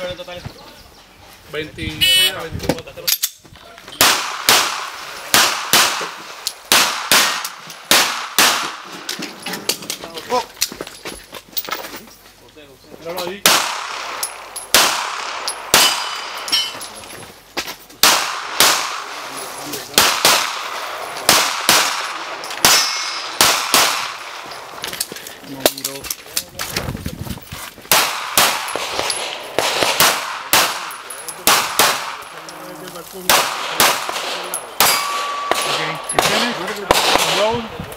en total? 20, 24. Oh. Míralo ahí. No miro. Okay, you finished? Roll.